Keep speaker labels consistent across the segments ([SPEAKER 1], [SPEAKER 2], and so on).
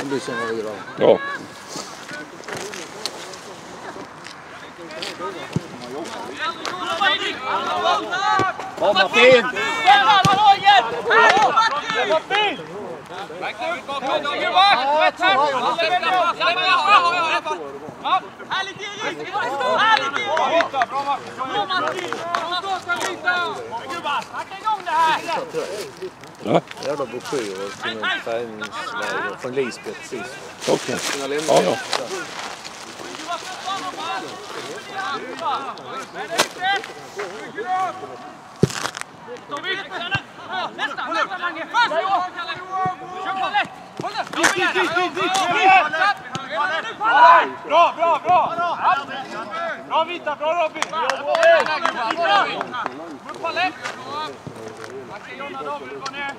[SPEAKER 1] blir som vad vi gör.
[SPEAKER 2] Ja.
[SPEAKER 1] Ja, Martin!
[SPEAKER 2] Ja.
[SPEAKER 1] Jävla broschyrer från en träningsläger från Lisbeth precis.
[SPEAKER 2] Okej. Ja, ja.
[SPEAKER 3] Bra! Bra Vita, bra Robin! Upp på lätt! Jonna David, gå ner!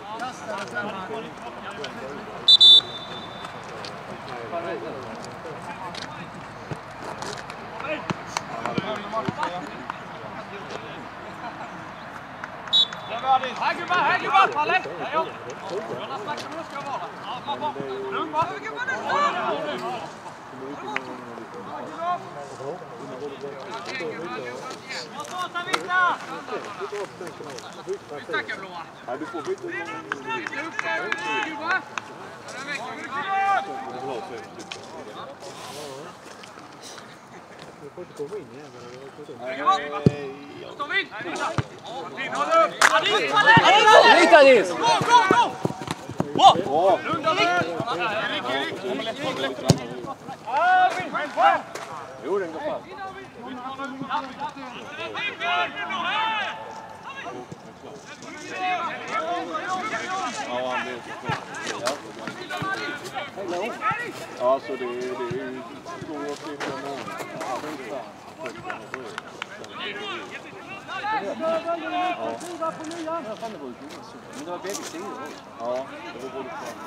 [SPEAKER 3] Här gubbar, Palle! Här jobb! Jonna snackar med ska vara. Ja, bra. Lugn va? Jag startar Vita! Vi snackar blåa.
[SPEAKER 4] Ja, du får byta.
[SPEAKER 3] Gubbar!
[SPEAKER 1] Du får inte komma in igen.
[SPEAKER 3] Står vi in!
[SPEAKER 1] Rita Nils!
[SPEAKER 3] Gå! Lugna Erik!
[SPEAKER 4] Jo, den går fast. Ja, så det är ju 2 stycken
[SPEAKER 1] Men det var bägge sidor.
[SPEAKER 4] Ja, det var både fram.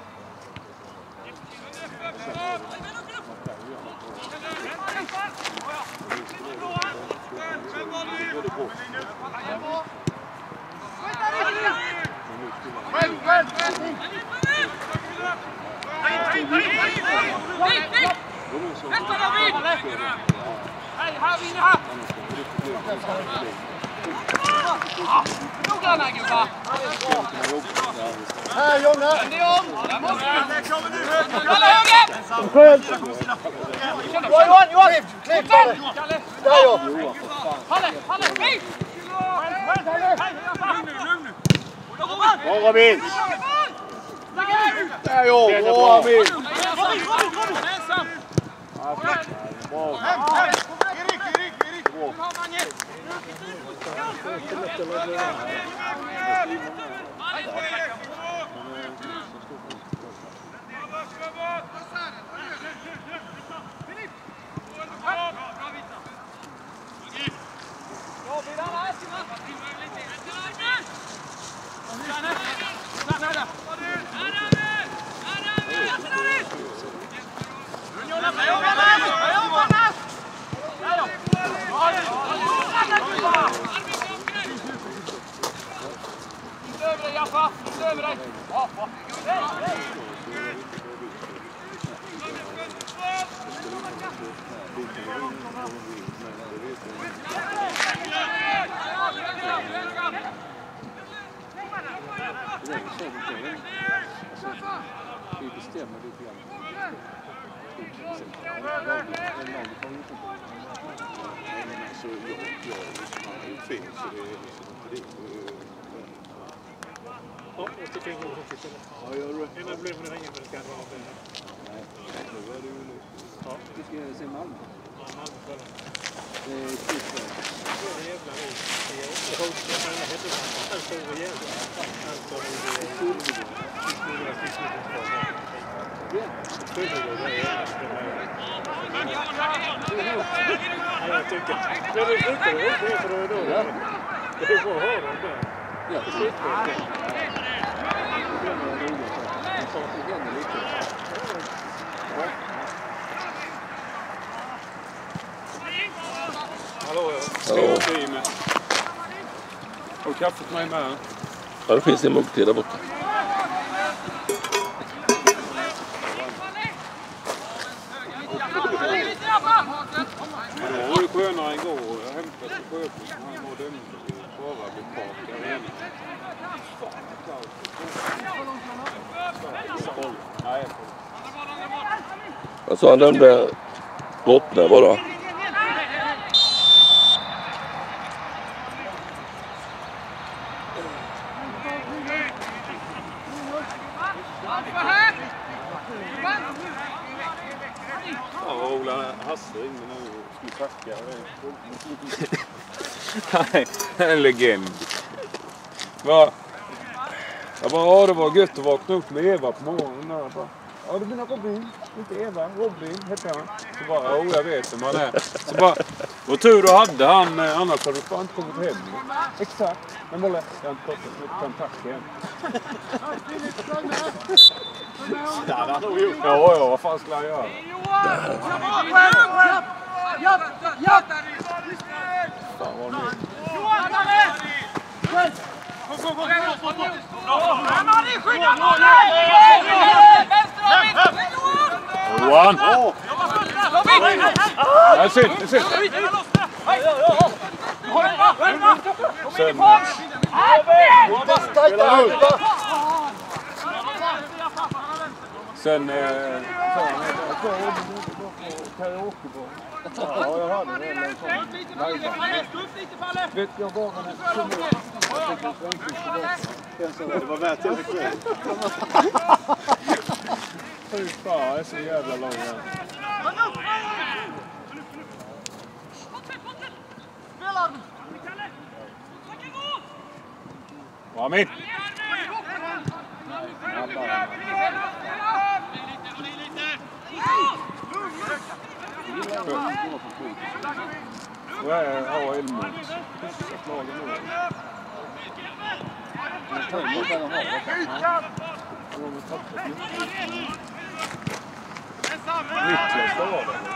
[SPEAKER 1] Här Jonna! Johan! Klipp på det! Där ja!
[SPEAKER 3] Palle!
[SPEAKER 4] Bra Robin! Där ja! Bra Robin! Vi bestämmer lite grann. Så jag är fel så det är liksom inte det.
[SPEAKER 5] Ja, jag tycker en gång som sitter.
[SPEAKER 4] Ja, gör du.
[SPEAKER 5] Innan blev det ingen ska vara med.
[SPEAKER 4] Nej, nu är det ju nu.
[SPEAKER 5] Ja.
[SPEAKER 4] Du ska se Malmö.
[SPEAKER 5] Ja, Malmö förra.
[SPEAKER 4] Det är typ
[SPEAKER 5] Det är jävla ord. Jag menar, det heter en stor jävla. Alltså, det är stora jag tycker. Men det brukar det inte för då. Det är bra att ha dem där.
[SPEAKER 4] Ja, det är det. Det händer lite.
[SPEAKER 3] Hallå, har du kaffe till mig med?
[SPEAKER 2] Ja, det finns en mugg till där borta.
[SPEAKER 4] Sjöbo, han var dömd bara vid park arena.
[SPEAKER 2] Alltså han dömde Rottne var då.
[SPEAKER 4] Ja, Ola Hasse ringde nu och skulle tacka.
[SPEAKER 3] Nej, en legend. Va? Jag bara, ja, det var gött att vakna upp med Eva på morgonen. Jag bara, ja, det menar Robin. Inte Eva, Robin heter han. Så bara, ja, jag vet vem han är. Så bara, vad tur du hade han, annars hade du fan inte kommit hem. Exakt. Men Molle, jag har inte fått ett kontakt igen. Ja, vad fan skulle han göra? Fan vad nu. Johan! Jag ser. Sen karaoke på. Ja, jag hade det. Vet jag var
[SPEAKER 4] Det var värt det ikväll.
[SPEAKER 3] Fy fan, jag är så jävla lång här. Kom in! Vad är Elmund? Niklas då var det.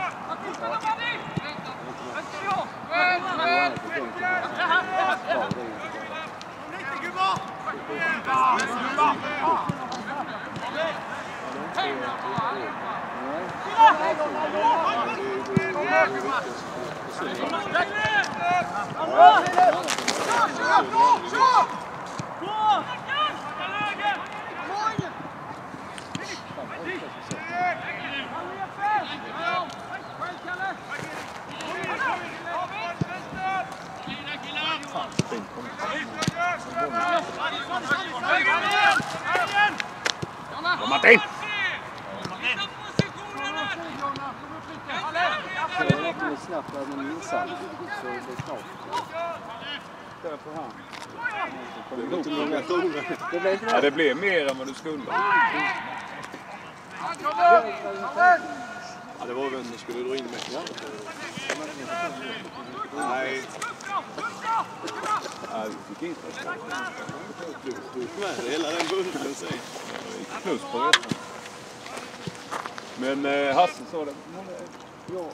[SPEAKER 3] Martin!
[SPEAKER 1] Det är snabbt när man insats, så det är klart.
[SPEAKER 3] Därför han.
[SPEAKER 4] Det var inte många kronor.
[SPEAKER 3] Ja, det blev mer än vad du skulle.
[SPEAKER 4] Ja, det var vem du skulle dra in med. Ja. Nej.
[SPEAKER 3] Ja, vi fick inte.
[SPEAKER 4] Du med hela den bunten säger.
[SPEAKER 3] Plus på resan. Men Hasse sa det. Jag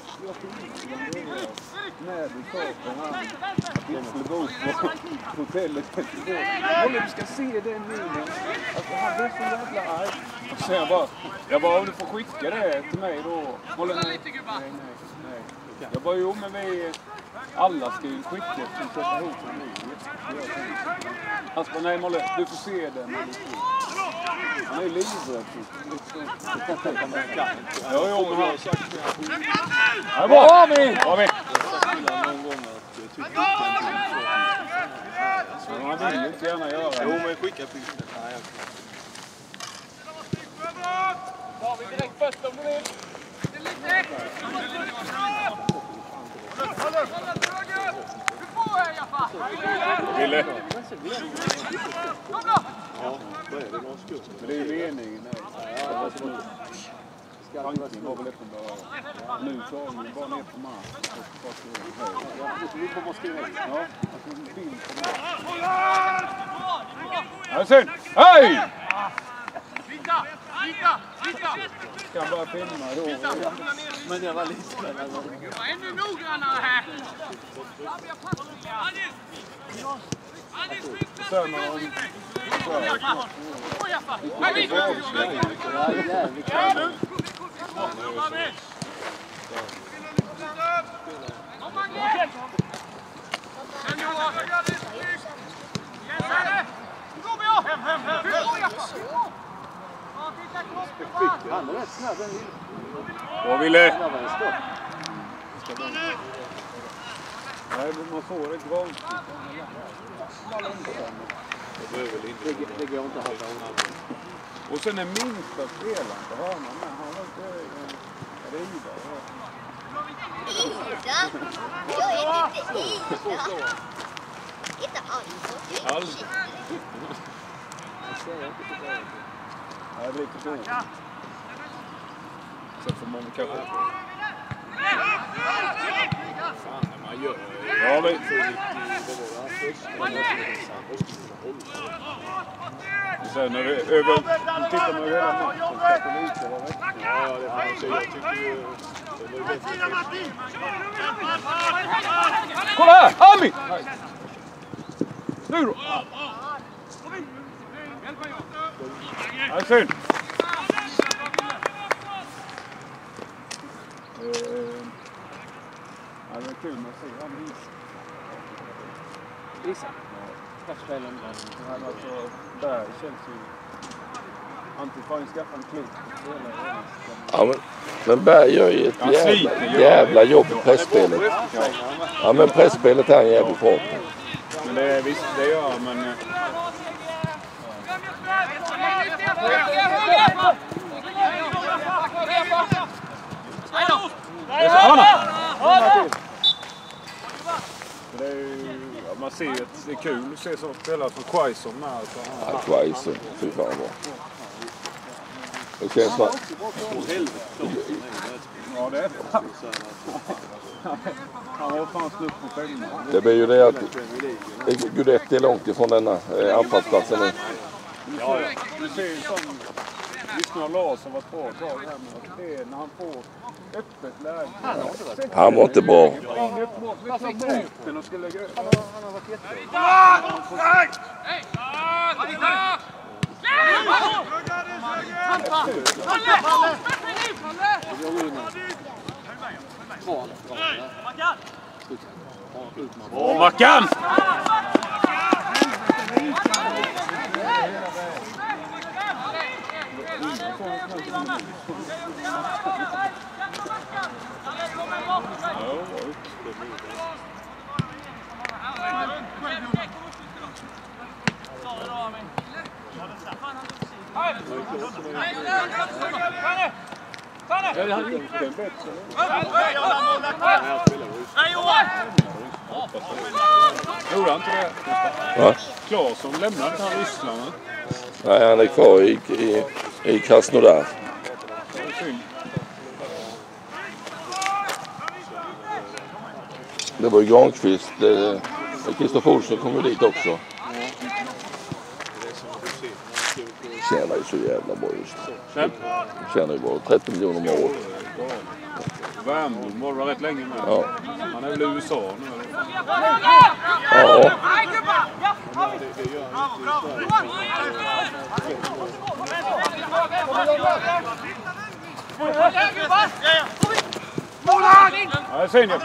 [SPEAKER 3] när du sa på han att vi skulle bo på hotellet. Du ska se den minen. Alltså han blev så jävla arg. Och så jag bara, om du får skicka det till mig då. Nej. Jag bara, jo men vi alla ska ju skicka som sätter ihop en ny. Han sa, nej Molle, du får se den. Han är ju livrädd. Ja, men han har sagt det. Ja, bra! Bra med! Han vill inte gärna göra det.
[SPEAKER 4] Jo, men skicka till det.
[SPEAKER 5] Tar vi direkt först om du vill.
[SPEAKER 3] Ville?
[SPEAKER 4] Ja, vad är det? Någon skuld?
[SPEAKER 3] Men det är ju meningen. Tanken var väl efter början. Nu så har vi bara ner på mark. Vi kommer skriva in. Ja, alltså en bild på det. Ja, synd! Hej! Ska bara filma då.
[SPEAKER 1] Men jag var lite
[SPEAKER 5] ännu noggrannare här.
[SPEAKER 3] Sen har de...
[SPEAKER 4] Han är rätt snabb den lille.
[SPEAKER 3] Vad ville?
[SPEAKER 4] Nej, man får ett grångt. Det går inte att ha.
[SPEAKER 3] Och sen den minsta spelaren på hörnan med. Han var inte riva.
[SPEAKER 6] Ida? Jag är inte Ida. Inte alls.
[SPEAKER 3] Alls. Ja, det blir lite så. Sen får man kanske...
[SPEAKER 4] Fan, man gör
[SPEAKER 3] Ja, men... Sen när det över... Tittar man ju hela matchen.
[SPEAKER 4] Ja, det får man säga. Jag tycker ju...
[SPEAKER 3] Kolla här! Ami! Nu då! Ja, synd. Ja, det är kul att se han
[SPEAKER 4] Isak? Straffspelaren.
[SPEAKER 3] Han alltså, där känns ju... Antingen får han skaffa en klubb.
[SPEAKER 2] Ja, men Berg gör ju ett jävla jobb i pressspelet. Ja, men pressspelet är jävligt bra.
[SPEAKER 3] Men det är visst, det gör men... Man ser att det är kul att se så spelare som Quaison med.
[SPEAKER 2] Ja, Quaison, fy fan bra. Det känns som...
[SPEAKER 3] Ja, det är det. Han var fan snupp på pengarna.
[SPEAKER 2] Det blir ju det att Gudetti är långt ifrån denna anfallsplatsen nu.
[SPEAKER 3] Ja, du ser ju som Lyssnar Larsson var bra tag här med att det är när han får öppet läge.
[SPEAKER 2] Han var inte bra.
[SPEAKER 3] In upp mot mitten och ska lägga upp. Han har varit jättebra. Åh, Mackan! Gjorde han inte det?
[SPEAKER 2] Va?
[SPEAKER 3] Claesson lämnade inte han Ryssland?
[SPEAKER 2] Nej, han är kvar i Krasnodar. Det var ju Granqvist. Kristoffer Olsson kom ju dit också. Tjänar ju så jävla bra just det. Tjänar ju bara 30 miljoner om året.
[SPEAKER 3] Värmdom var rätt länge med.
[SPEAKER 2] Ja.
[SPEAKER 3] Han är väl i USA nu?
[SPEAKER 2] Ja.
[SPEAKER 3] Ja, det ser ni.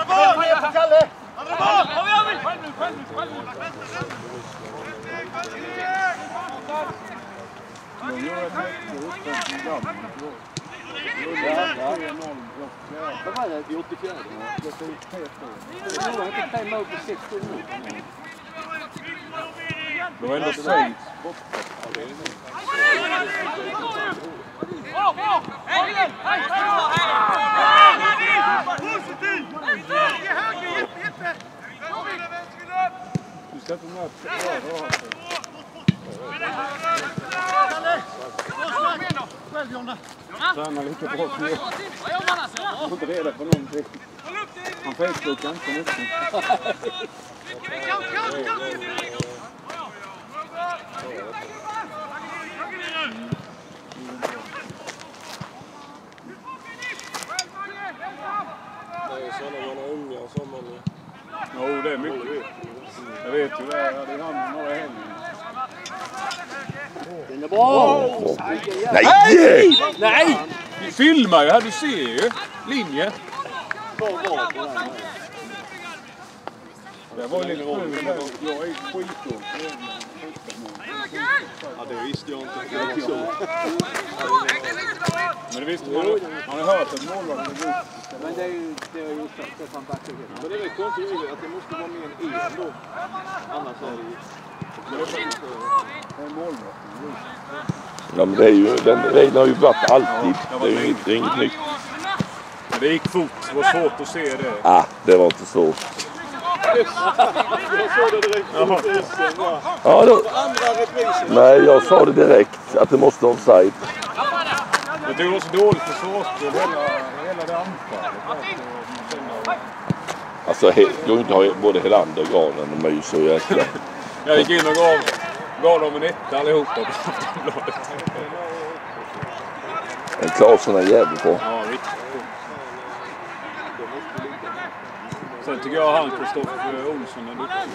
[SPEAKER 4] Vad var det i 84? Det var inte 5 mål på 60 minuter.
[SPEAKER 3] Det var ändå Schweiz borta. Du ska inte möta tränar lite bra. Jag får inte reda på någonting. Han facebookar inte mycket.
[SPEAKER 5] Det är så när man är unga och så man...
[SPEAKER 3] Jo, det är mycket. Jag vet ju det. Jag hade hand några helger.
[SPEAKER 4] Den är bra!
[SPEAKER 2] Nej!
[SPEAKER 3] Nej! Vi filmar ju här, du ser ju linjen. Det var lite sjukt. Jag är skitdålig.
[SPEAKER 4] Ja, det visste jag inte. Det var så.
[SPEAKER 3] Men det visste man har hört att målvakten är god.
[SPEAKER 4] Men det är ju just det han backar helt. Men det är väl konstigt att det måste vara mer än en då. Annars är det ju...
[SPEAKER 3] Det är målvakten.
[SPEAKER 2] Ja, men det är ju, den regeln har ju varit alltid. Det är ju inget nytt.
[SPEAKER 3] Men det gick fort. Det var svårt att se det.
[SPEAKER 2] Det var inte så.
[SPEAKER 4] Jag såg det direkt.
[SPEAKER 2] Ja, då. Nej, jag sa det direkt att det måste vara offside.
[SPEAKER 3] Jag tycker det var så dåligt försvarsspel hela det anfallet.
[SPEAKER 2] Alltså, det går inte att ha både Helander och Granen. De är ju så jäkla...
[SPEAKER 3] Jag gick in och gav dem en etta allihopa på Aftonbladet.
[SPEAKER 2] En Klasen är jävligt på.
[SPEAKER 3] Ja, riktigt. Sen tycker jag han Kristoffer Olsson är duktig.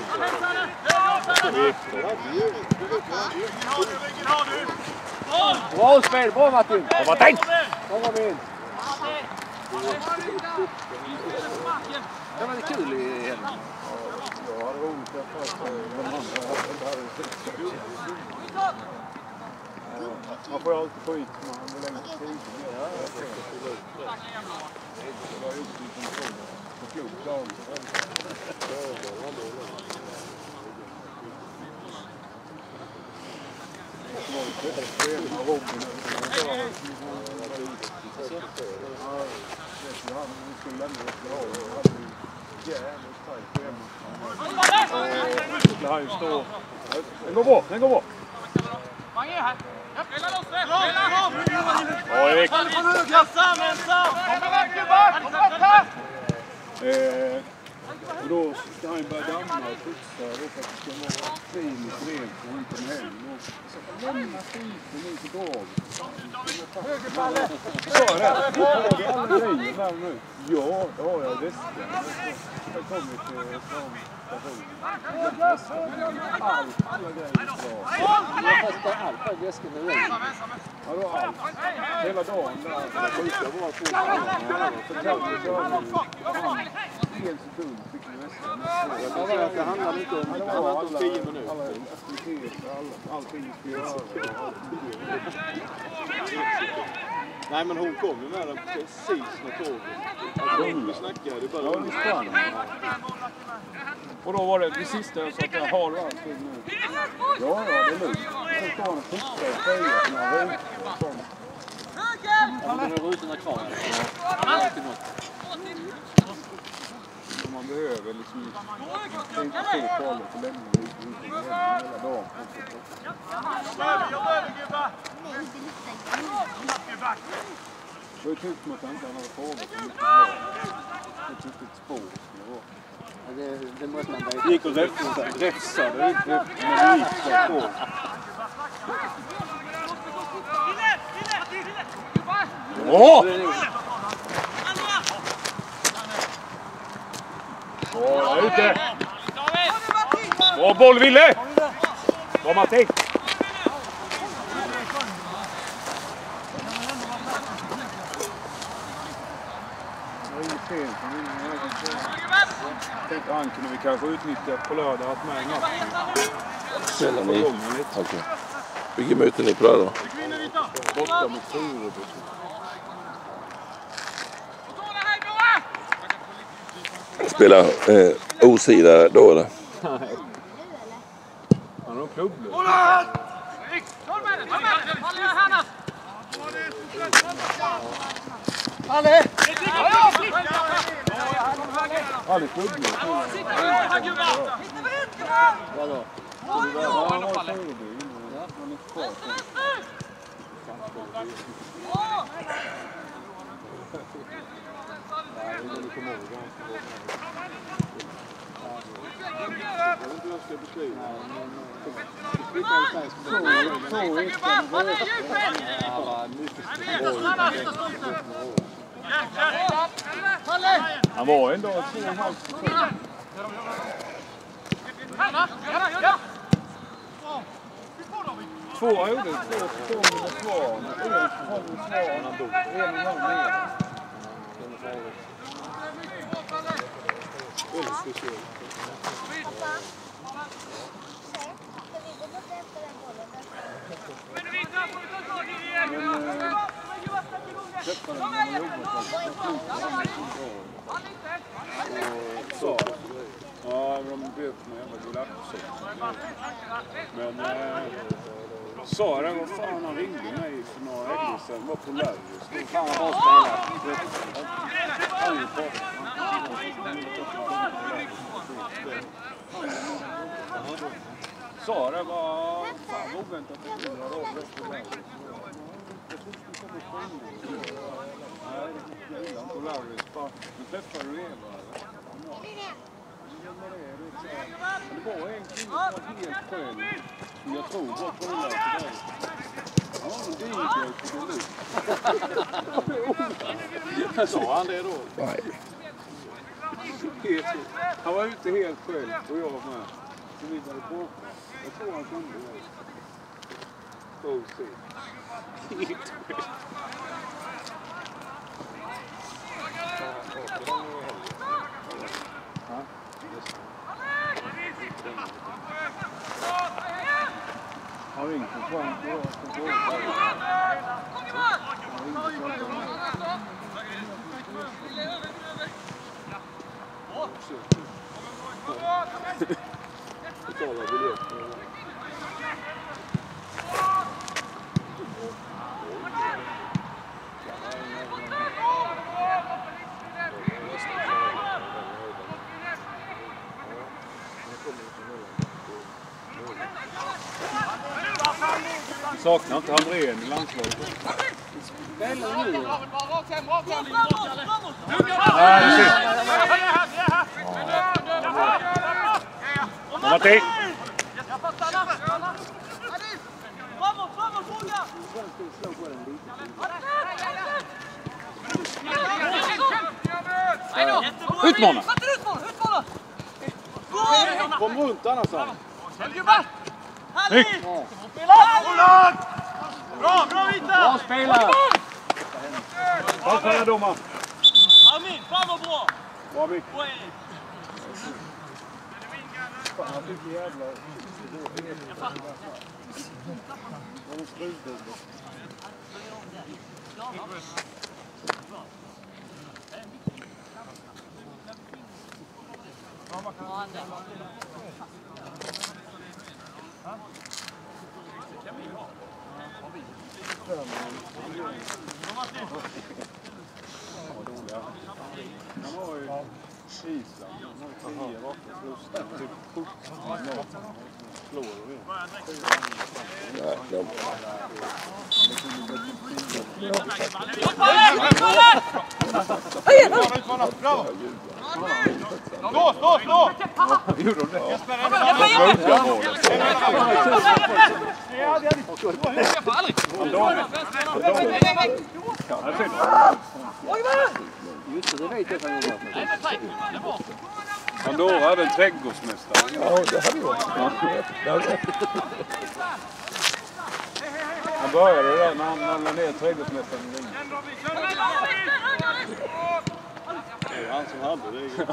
[SPEAKER 4] Bra spel, bra Martin!
[SPEAKER 3] Vad tänkt?
[SPEAKER 4] Kom in! Det var lite kul i helgen.
[SPEAKER 3] Jag har roligt att de andra hade sett. Man får alltid skit när man vill längre tid. Det var just en kontroll på klokt lag. Den går bort, den går bort. Ja, Erik. Och då ska han börja damma och putsa och för att det ska vara fin och rent när han kommer hem. Så lämna skiten nu till dag. Högerballen! Så är det. Har du alla grejer där nu? Ja, det har jag i väskan. Jag kommer till alla grejer är bra.
[SPEAKER 4] Jag testar allt på väskan nu.
[SPEAKER 3] Ja, då allt. Hela dagen där.
[SPEAKER 4] Det brukar vara så.
[SPEAKER 3] Så kan vi köra en sekund fick vi väskan.
[SPEAKER 4] Det handlar inte om 10 minuter.
[SPEAKER 3] Alla aktiviteter, allting ska göra.
[SPEAKER 4] Nej, men hon kom ju med den precis med tåget. Alltså, vi snackade bara.
[SPEAKER 3] Ja, det sprang. Och då var det sista jag sa att jag har allting nu. Ja, det är lugnt. Sen står han och pussar och säger att man har sånt.
[SPEAKER 4] Ja, men de är rutorna kvar.
[SPEAKER 3] Man behöver liksom inte så farligt att lämna ut hela dagen. Det var ju typ som att han inte hade frågat så mycket bra. Det tyckte ett spår skulle vara.
[SPEAKER 4] Det måste man vara.
[SPEAKER 3] Det gick och räfsade. Men det gick så på. Åh! Bra, ute! Bra boll, Ville! Bra, Martin! Tänkte han kunde vi kanske utnyttja på lördag att med natten.
[SPEAKER 2] Sällan ni. Okej. Vilket möte ni på lördag?
[SPEAKER 3] Borta mot Furebo.
[SPEAKER 2] Spelar osida då eller?
[SPEAKER 3] Han har någon klubblös.
[SPEAKER 4] Alle!
[SPEAKER 3] Alle klubblös.
[SPEAKER 4] Vadå?
[SPEAKER 3] Han var i Furebo. Han är kvar. Han var ändå 2,5 sekunder. Två gjorde två med Svan. En från Svan. En med
[SPEAKER 4] Väldigt speciellt.
[SPEAKER 6] Pappa. Ska vi gå bort efter den bollen?
[SPEAKER 3] Träffade när man jobbat. Ja, de böt mig jävla gulasch. Men Sara, vad fan, han ringde mig för några helger sedan. Var på Larvis.
[SPEAKER 4] Fan vad bra spelat.
[SPEAKER 3] Sara var fan oväntat att jag av efter Larvis. Jag trodde du skulle komma och nej, jag gillar inte Larvis. Nu träffade du Eva, eller? Det var en kille som var helt skön. Som jag tror var på det där till dig. Ja, det är ju
[SPEAKER 4] Sa han det då?
[SPEAKER 2] Nej.
[SPEAKER 3] Han var ute helt själv och jag var med. Så vi var på. Jag tror han kunde det. Go see. Helt själv. Han ringde på fram.
[SPEAKER 4] Betala biljett.
[SPEAKER 3] Saknar inte Hamrén i landslaget?
[SPEAKER 4] Spelar nu.
[SPEAKER 3] Nej, du ser. Matti! Utmana!
[SPEAKER 4] Kom runt annars han.
[SPEAKER 3] Snyggt!
[SPEAKER 5] Bra Vita!
[SPEAKER 4] Bra spelat!
[SPEAKER 3] Vad fan är domaren?
[SPEAKER 5] Armin, fan vad bra!
[SPEAKER 3] Bra Mick.
[SPEAKER 4] Fan, han fick jävla...
[SPEAKER 3] Han har ju Island. Han har 10 raka förluster. Typ 17 slår du igen.
[SPEAKER 2] Nej, de...
[SPEAKER 5] Bravo! Stå!
[SPEAKER 3] Gjorde de det?
[SPEAKER 4] Just det, vet jag att han gjorde.
[SPEAKER 3] Andorra hade en trädgårdsmästare.
[SPEAKER 2] Ja, det hade varit.
[SPEAKER 3] Han började där när han lade ner trädgårdsmästaren i ringen.
[SPEAKER 4] Det är han som hade det.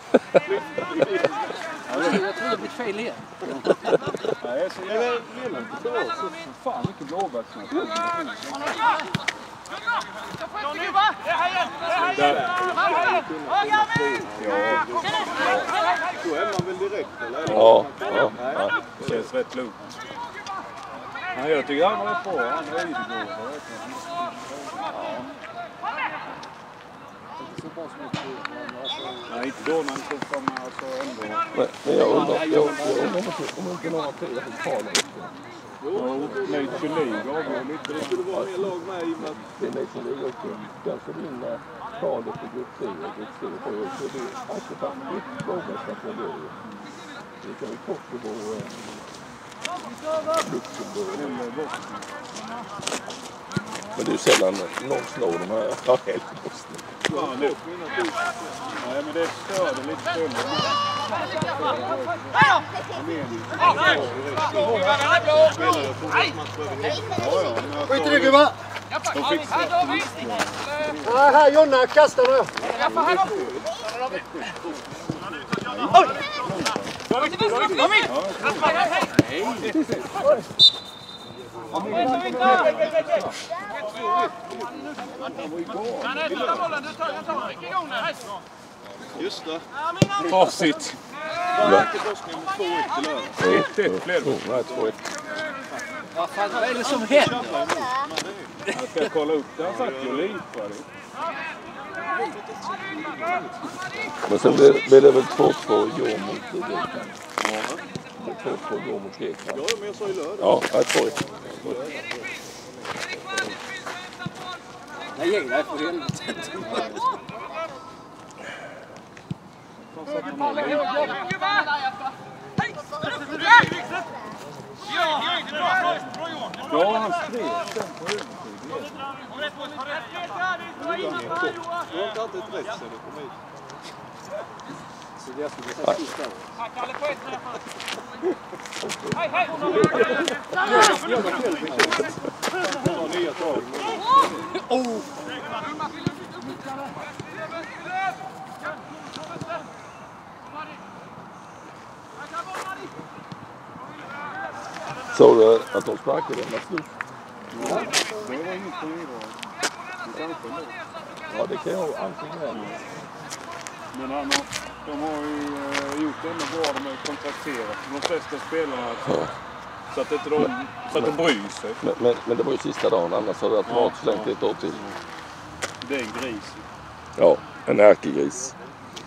[SPEAKER 4] Jag tror det blir fel igen.
[SPEAKER 3] Nej, så jag vill inte ta oss. Så fan mycket blåbärsnack.
[SPEAKER 4] Då är man väl direkt, eller?
[SPEAKER 2] Ja.
[SPEAKER 3] Det känns rätt lugnt. Ja, jag tycker han var på. Han är idegående. Nej, inte då när han kom fram alltså ändå.
[SPEAKER 2] Men jag undrar om inte några tid att ta det.
[SPEAKER 3] Jo, Nation League avgör lite.
[SPEAKER 4] Det skulle vara mer lag med i och med att...
[SPEAKER 2] Det är Nation League också. Den som vinner kvalet på grupp 3 och grupp 3 får ju också det. Alltså faktiskt blåbärsnack på det. Det kan ju Kosovo och Luxemburg. Men det är ju sällan någon slår de här. Ja, helt Bosnien.
[SPEAKER 3] Ja, nu. Nej, men det störde lite stund.
[SPEAKER 4] Skit i det, gubbar! Här, Jonna, kasta nu!
[SPEAKER 3] Just det. Facit.
[SPEAKER 4] Vad fan är det som händer?
[SPEAKER 3] Jag ska kolla upp det. Han satt ju och lipade.
[SPEAKER 2] Men sen blir det väl 2-2 igår mot Grekland. Ja. 2-2 igår mot Grekland.
[SPEAKER 3] Ja, men jag sa ju lördag.
[SPEAKER 2] Ja, jag tror det.
[SPEAKER 4] Nej, ge dig för helvete.
[SPEAKER 3] Ja, han skrev sen på övertid. Du har inte alltid ett rätt sen du kom hit.
[SPEAKER 4] Så det ska bli så sista.
[SPEAKER 5] Hej, hej!
[SPEAKER 3] Nya tag.
[SPEAKER 2] Såg du att de sparkade den där slutt?
[SPEAKER 3] Ja, det var inget på nivå.
[SPEAKER 2] Ja, det kan jag antingen välja.
[SPEAKER 3] Men de har ju gjort det ännu bra. De har kontrakterat de flesta spelarna så att de bryr sig.
[SPEAKER 2] Men det var ju sista dagen, annars hade det automatiskt slängt ett år till.
[SPEAKER 3] Det är en gris.
[SPEAKER 2] Ja, en ärkegris.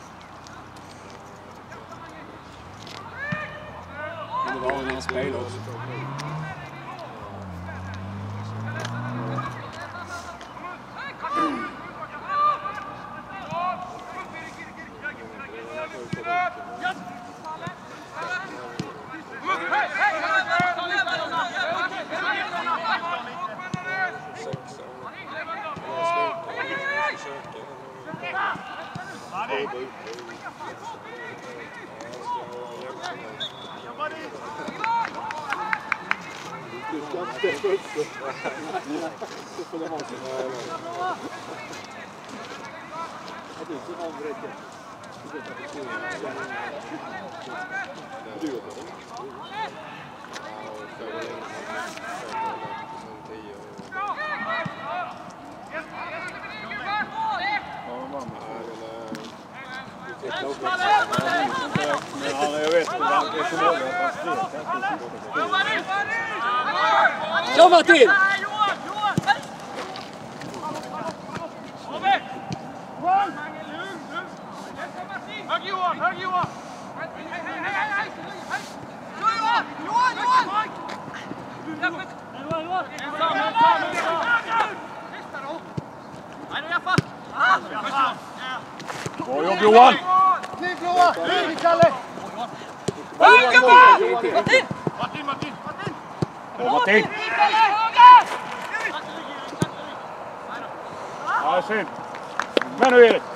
[SPEAKER 4] Det var en spel också.
[SPEAKER 3] Jag vet inte vad han är så många att han
[SPEAKER 4] Kom Martin!
[SPEAKER 5] Hög Johan! Hög Johan!
[SPEAKER 3] Bra jobb Johan!
[SPEAKER 5] Kliv Johan! Kliv Kalle! Martin!
[SPEAKER 3] Bra Martin! Ja, synd. Men nu är det.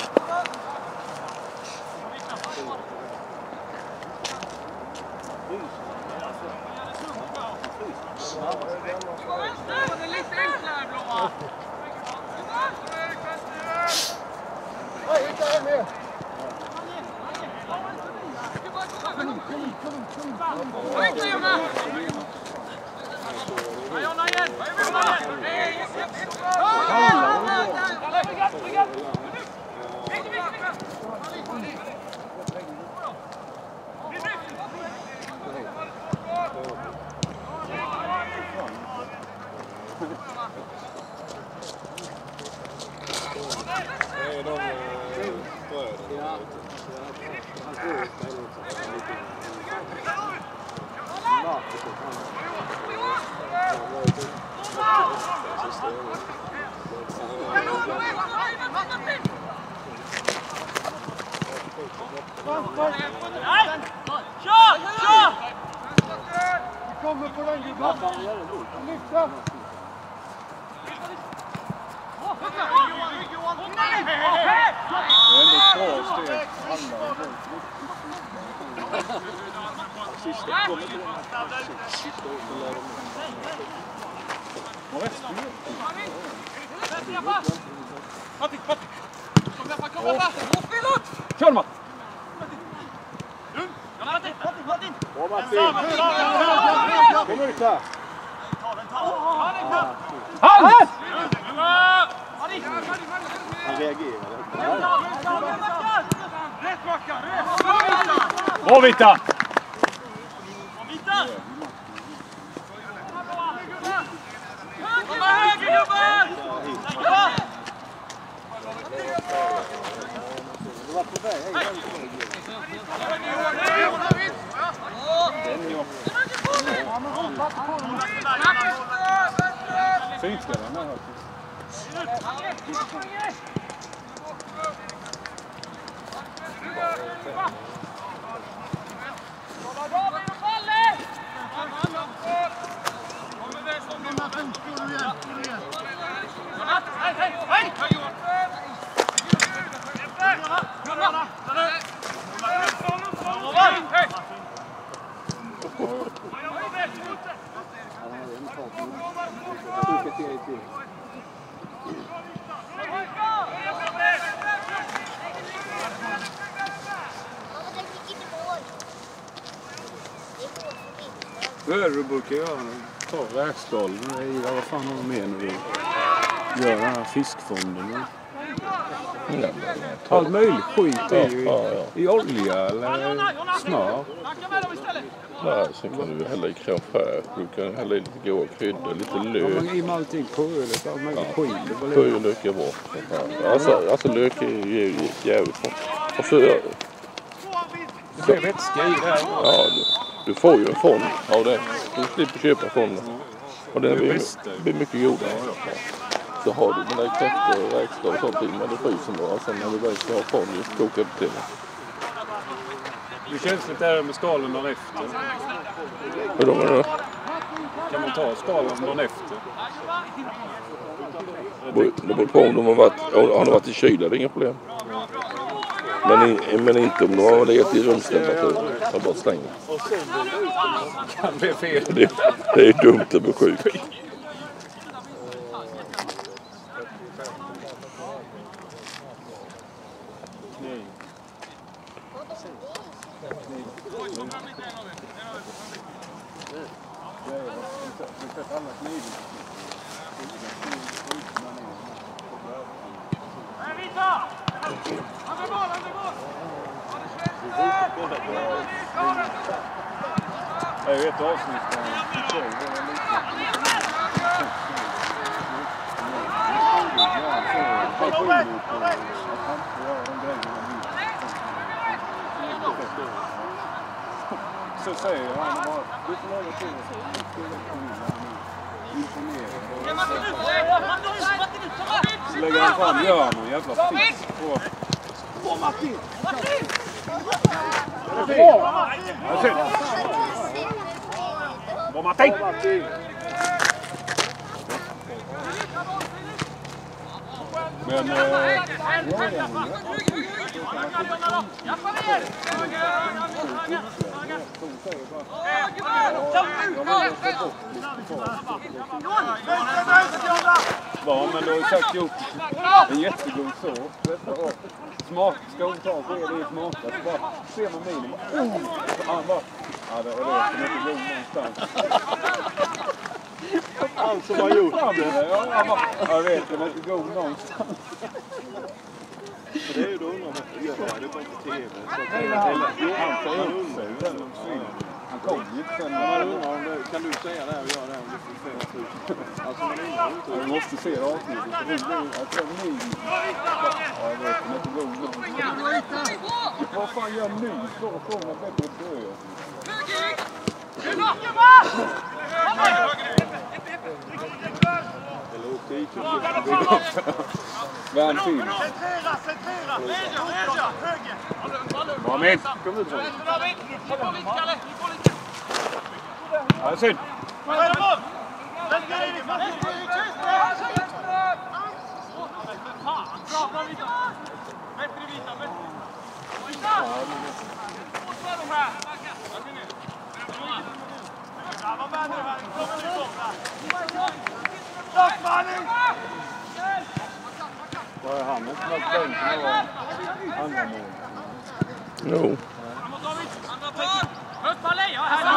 [SPEAKER 5] Kommer på den gubben! Lyfta!
[SPEAKER 3] Det är ändå ett bra steg. Sista kommer till den. Sista året. Vad är det? Kör Matt!
[SPEAKER 4] Kom ut här!
[SPEAKER 3] Halt!
[SPEAKER 4] Han reagerade.
[SPEAKER 3] Bra Vita!
[SPEAKER 4] Du var på väg.
[SPEAKER 3] Fint ska den här.
[SPEAKER 7] Du brukar göra ta räkstolven i vad fan har de med nu? Göra den här fiskfonden. Allt möjligt skit i olja eller smör.
[SPEAKER 2] Nej, sen kan du hälla i crème fraîche. Du kan hälla i lite goda kryddor, lite lök.
[SPEAKER 7] Ja, man i med allting purjolök, allt möjligt skit.
[SPEAKER 2] Purjolök är bra. Alltså lök är jävligt bra. Och så...
[SPEAKER 3] Det är vätska i där.
[SPEAKER 2] Ja, du får ju en fond av det. Du slipper köpa fonden. Och den blir mycket godare. Så har du den där kräftor och räkstad och sånt i med det frysen då. Sen när du väl ska ha fond just koka upp till det.
[SPEAKER 3] Hur känsligt är det med skalen dagen efter?
[SPEAKER 2] Hur då menar du?
[SPEAKER 3] Kan man ta skalen dagen efter?
[SPEAKER 2] Det beror på om de har varit i kyla, det är inga problem. Men inte om de har legat i rumstemperatur. Så bara slänger.
[SPEAKER 3] Kan bli fel.
[SPEAKER 2] Det är dumt att bli sjuk.
[SPEAKER 3] Jag vet avsnitt. Så säger han bara, du får lägga till så lägger han fram, gör någon jävla fisk på. Åh Martin! Är det bra? Bra Martin! Men ja, men du har ju sagt gjort en jättegod sås. Smak, ska hon ta och det är smakat. Så bara ser man minen och han bara, ja det är det som inte god någonstans.
[SPEAKER 4] Allt som har gjort
[SPEAKER 3] det. Jag vet, det är inte god någonstans.
[SPEAKER 4] Det är ju då undrar man gör det på TV.
[SPEAKER 3] Han får upp sig den han kom ju sen.
[SPEAKER 4] Kan du säga det och göra det om du får säga ut? Alltså man undrar inte.
[SPEAKER 3] Du måste se avsnittet. Jag vet, det är inte god någonstans. Vad fan gör ni? Så kommer jag bättre dö.
[SPEAKER 4] Eller åk dit.
[SPEAKER 3] Vem till? Kom in! Kom ut så. Ja, synd. Var han inte något bänken och andra mål?
[SPEAKER 2] Jo.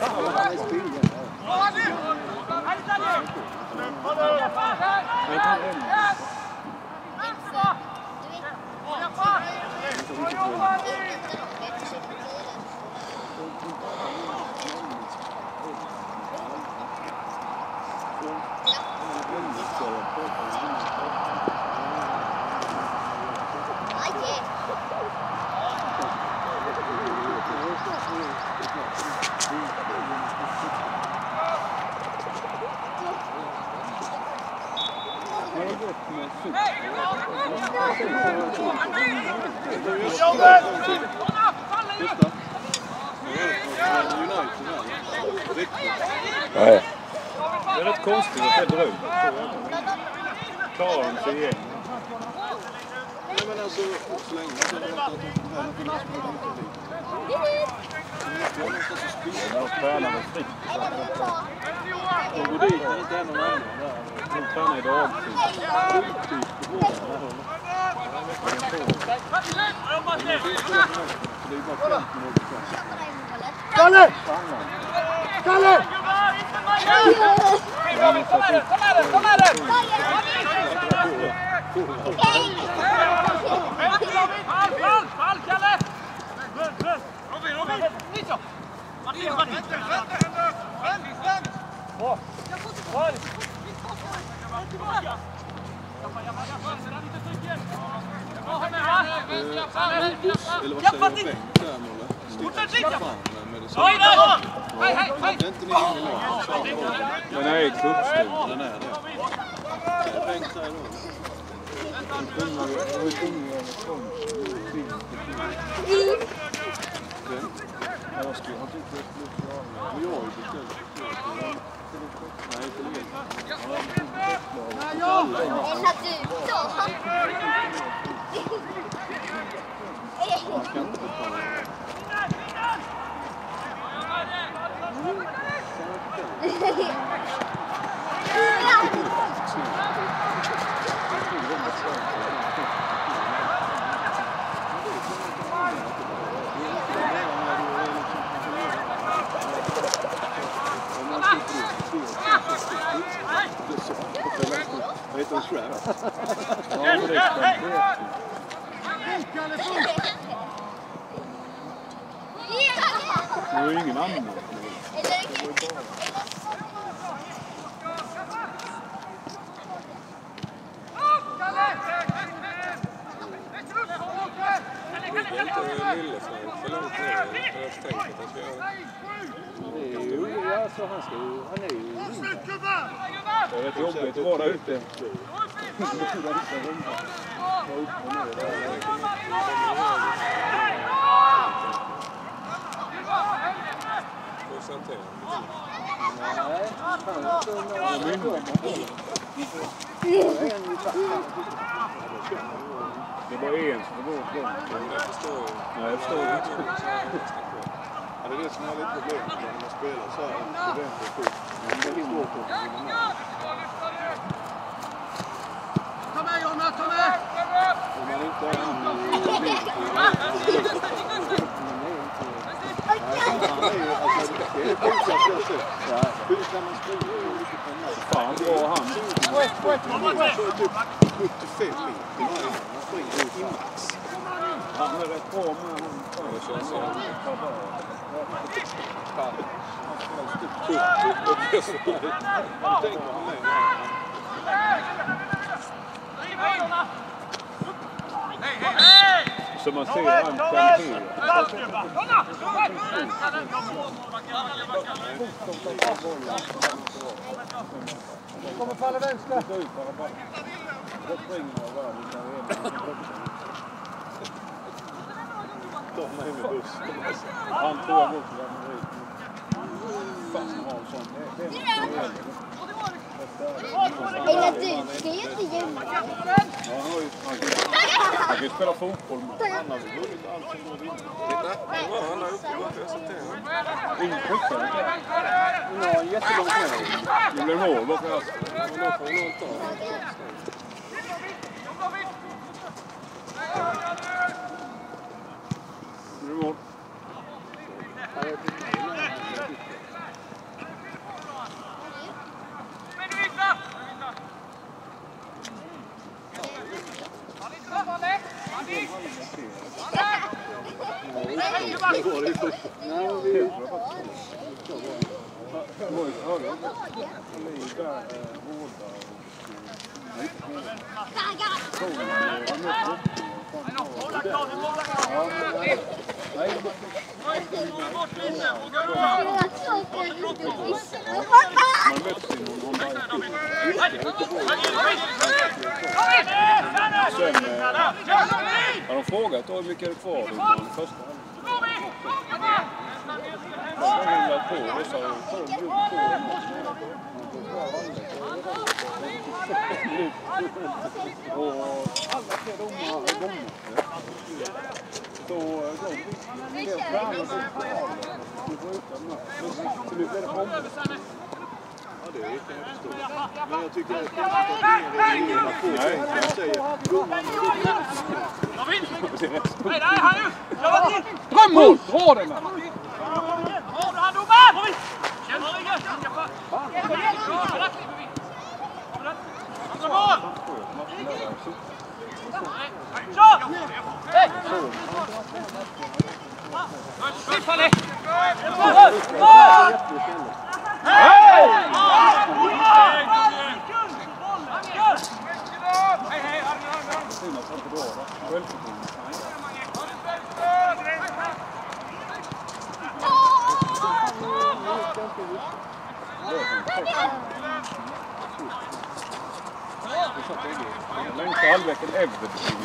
[SPEAKER 2] Nej.
[SPEAKER 7] Det är rätt konstigt att det dröjer. Klarar de sig igen?
[SPEAKER 3] Nej, men alltså, så länge så är det att
[SPEAKER 7] De tränar med fritt. De går dit när inte är någon annan där. De tränar i dagtid.
[SPEAKER 5] Kalle! Kalle!
[SPEAKER 3] eller vad säger jag? Bänk där, Molle. Stick fram med det så. Det är inte ni ingen lag.
[SPEAKER 7] Den är i klubbstil.
[SPEAKER 3] Den är det. Det är bänk där då. Jag skulle ha tyckt att jag har ju beställt. Nej, inte det.
[SPEAKER 6] Ända du då.
[SPEAKER 3] Man kan inte betala. Vad heter det? Trap?
[SPEAKER 7] Ja, men det är det är ju ingen annan.
[SPEAKER 4] Han är ju...
[SPEAKER 7] Det är rätt jobbigt att vara där ute. Det är bara en som går åt långt.
[SPEAKER 3] Jag förstår.
[SPEAKER 7] Nej, jag förstår inte.
[SPEAKER 3] Ja, det är det som är lite problem när man spelar så här. Det är inte sjukt. Men det är svårt att...
[SPEAKER 5] Ta med Jonna, ta med!
[SPEAKER 3] Om man inte är han är ju, alltså, det är sjukt att jag ser. Hur kan man springa?
[SPEAKER 7] Fan, bra han.
[SPEAKER 3] Så är typ 75 mil. Man springer i max.
[SPEAKER 7] Han är rätt bra med han.
[SPEAKER 3] Det känns så.
[SPEAKER 7] Så man ser han kvalitet.
[SPEAKER 5] Kommer falla vänster.
[SPEAKER 3] De är med buss.
[SPEAKER 7] Han tror jag går till Amerika.
[SPEAKER 3] Fast har en sån.
[SPEAKER 6] Eller du ska ju inte gömma dig.
[SPEAKER 7] Han kan ju spela fotboll.
[SPEAKER 3] Han har vunnit allt som går vinna. Han har uppgått resultat.
[SPEAKER 7] Ingen skickare.
[SPEAKER 4] Han har en jättelång knä.
[SPEAKER 7] Det blir mål då för jag.
[SPEAKER 3] Då får någon ta.
[SPEAKER 7] Det blir mål.
[SPEAKER 3] Har de frågat hur mycket är det kvar i den första halvlek? På och så och alla tre domar har gått. Så de är fram och så nu blir det om.
[SPEAKER 7] Ja, det är inte jättestort. Men jag tycker att det är ingen narkotika. Jag säger
[SPEAKER 3] Drömmor! Dra den! Längsta halvleken efter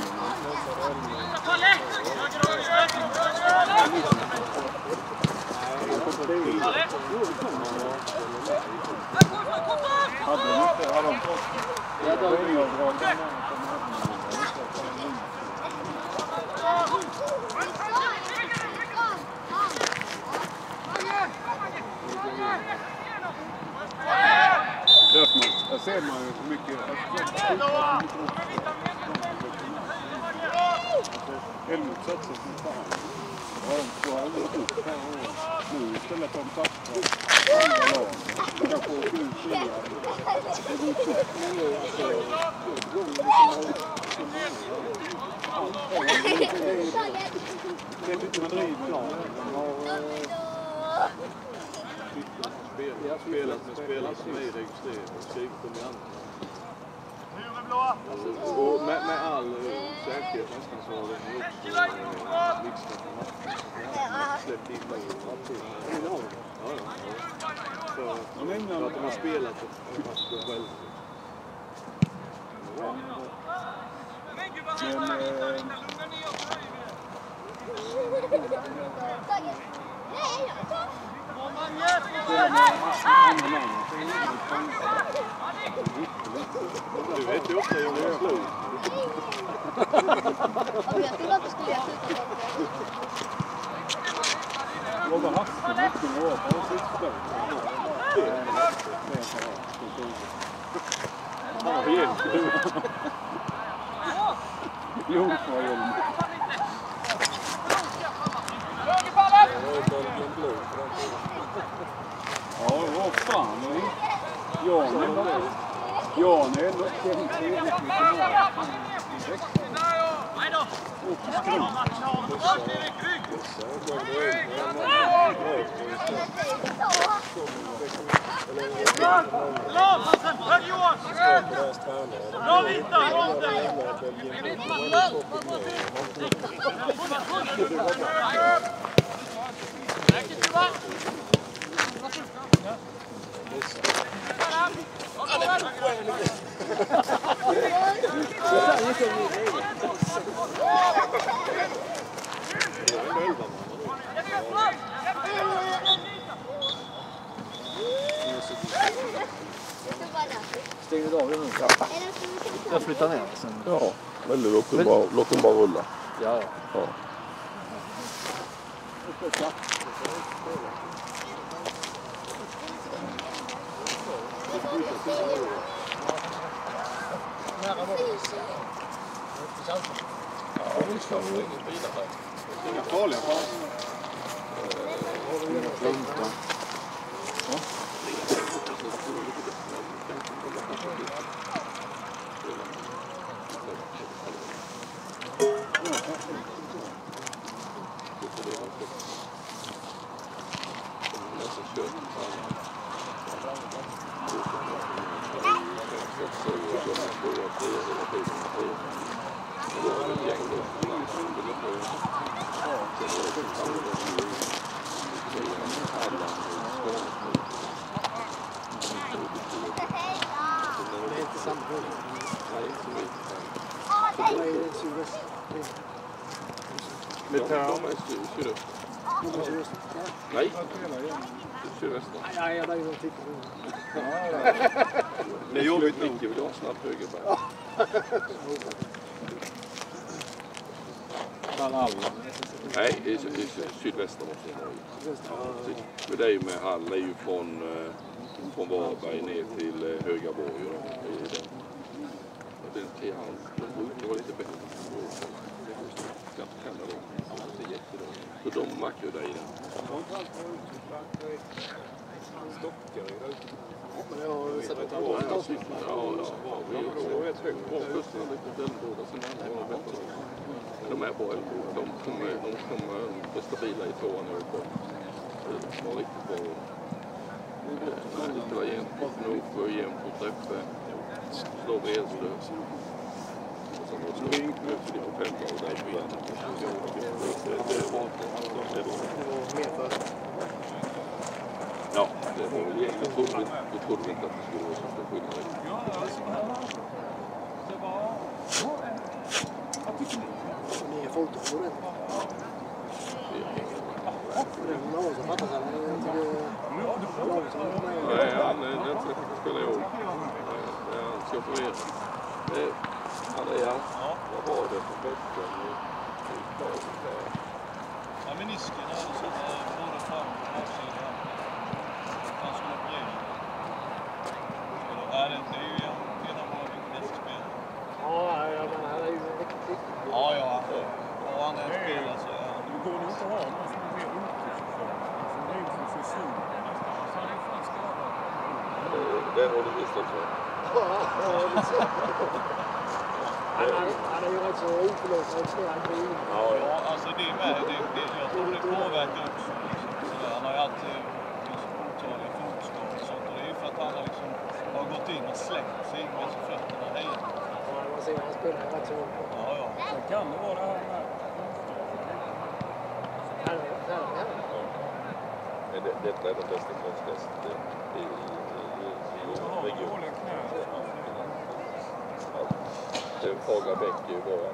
[SPEAKER 3] där ser man ju hur mycket Helmut satsar som fan. Ja, de får aldrig upp 5 år. Nu istället de satsar andra lag. Jag får 7 killar. Det går upp. Det är lite Madrid-plan.
[SPEAKER 7] Jag har spelat med spelare som är registrerade och skrivit dem i andra. Och med all säkerhet nästan så har de också mixat med matchen. Släppt in mål och allting. För att de har spelat matchen själv. Du vet ju ofta jag är slog.
[SPEAKER 3] Vad var hastigt mycket år på sista? Jo, vad gör du? Ja, vad fan. Jan är ändå trevligt mycket mer.
[SPEAKER 1] Stänger du av det nu? Ja. Jag flyttar ner sen.
[SPEAKER 2] Ja, väldigt låt dem bara rulla.
[SPEAKER 1] Ja.
[SPEAKER 3] Farliga
[SPEAKER 5] Det är inte samma hund.
[SPEAKER 6] Åh,
[SPEAKER 5] Det
[SPEAKER 6] nej!
[SPEAKER 5] är sydväst.
[SPEAKER 2] De är sydöst. Nej, sydväst.
[SPEAKER 5] Nej, jag lägger och tittar.
[SPEAKER 2] Det är jobbigt nog. Jag vill ha snabbt högerbär. Nej, det är sydväster måste jag ha. Men det är ju med Hall, är ju från Varberg ner till Högaborg. Den till Hall, det var lite bättre. Så de mackar där inne.
[SPEAKER 5] Men jag har sett ett
[SPEAKER 2] Ja, vi är rätt högt på kusten, lite älvbåda, sen är det bättre. De är bra älvbåda, de kommer vara stabila i tvåan nu på. De var riktigt bra. Det ska vara jämnt, nog få jämnt på träffe, slå vedstöd. Och sen slå upp det på 5 dagar där på igen. Det är bra. Ja, det var väl egentligen. Jag trodde inte att det skulle vara så stor skillnad.
[SPEAKER 5] Ni är folk på den. Det är någon som fattar sig.
[SPEAKER 2] Nej, han är inte så att spela i år. Han ska operera. Andreas, vad var det för bästa?
[SPEAKER 8] Ja, menisken är så både fram och baksidan. Han skulle operera. Ja, det är ju en av våra viktigaste spelare.
[SPEAKER 5] Ja, men han är ju riktigt.
[SPEAKER 8] Ja. Och han är en spelare så är han.
[SPEAKER 7] Du går nog inte att ha någon som är mer uttrycksförfattare. Som är ju för sin.
[SPEAKER 2] Det är nog det visst också.
[SPEAKER 5] Han är ju rätt så oförlåtande.
[SPEAKER 8] Ja, alltså det är med. Jag tror det påverkar också. Han har ju alltid otaliga fotskador och sånt. Och det är ju för att han har gått in och släckt sig med fötterna hejen.
[SPEAKER 5] Ja, man ser han spelar rätt så.
[SPEAKER 8] Ja.
[SPEAKER 7] Sen kan det vara det här med.
[SPEAKER 2] Detta är den bästa konstgästen i regionen. Det är Fagra Bäck i början.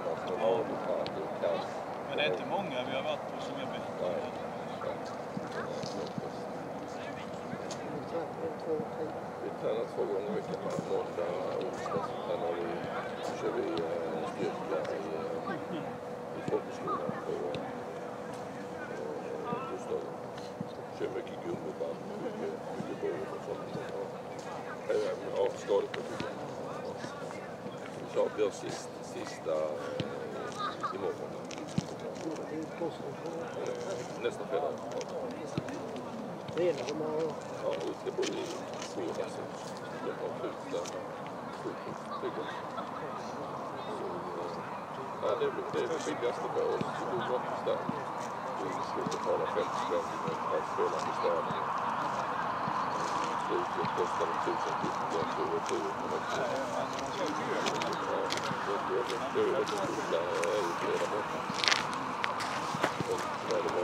[SPEAKER 8] Men det är inte många vi har varit på som är bättre.
[SPEAKER 2] Vi tränar 2 gånger i veckan. Måndag och onsdag så kör vi styrka i folkhögskolan på bostaden. Kör mycket gummiband, mycket bål och sånt. Ja, skadeförebyggande. Vi har sista imorgon. Nästa fredag.
[SPEAKER 5] Det är det som har...
[SPEAKER 2] Ja, vi ska bo i Sora så de har skjutit sjukhusbyggen. Ja, det är det billigaste för oss. Det är gratis där. Vi ska betala 50 spänn för att spela i staden. Det kostar 1 000 till tur och tur. Det är rätt stora utledare. Och så är det